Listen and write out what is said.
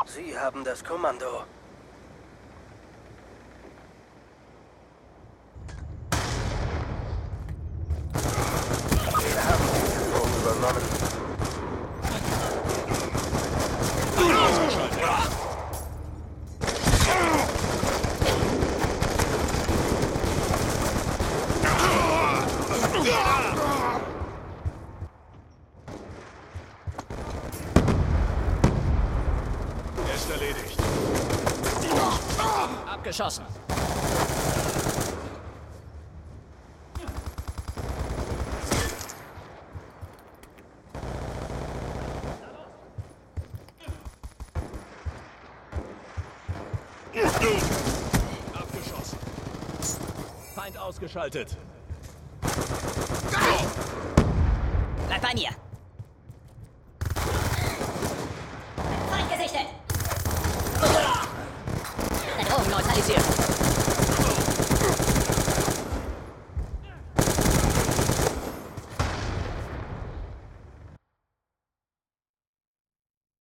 Sie haben das Kommando. Wir haben die Führung übernommen. Er ist erledigt. Abgeschossen. Abgeschossen. Feind ausgeschaltet. Bleib bei mir. Feind gesichtet. Bedrohung neutralisiert.